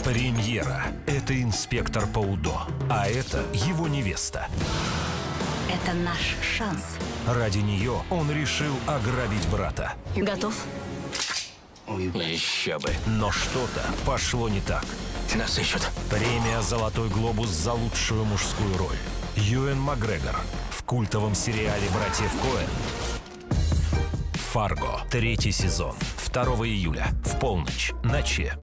Премьера. Это инспектор по УДО, а это его невеста. Это наш шанс. Ради нее он решил ограбить брата. Готов? Еще бы. Но что-то пошло не так. Нас ищут. Премия «Золотой глобус» за лучшую мужскую роль. Юэн Макгрегор в культовом сериале «Братьев Коэн». «Фарго». 3-й сезон. 2 июля. В полночь. На ЧЕ.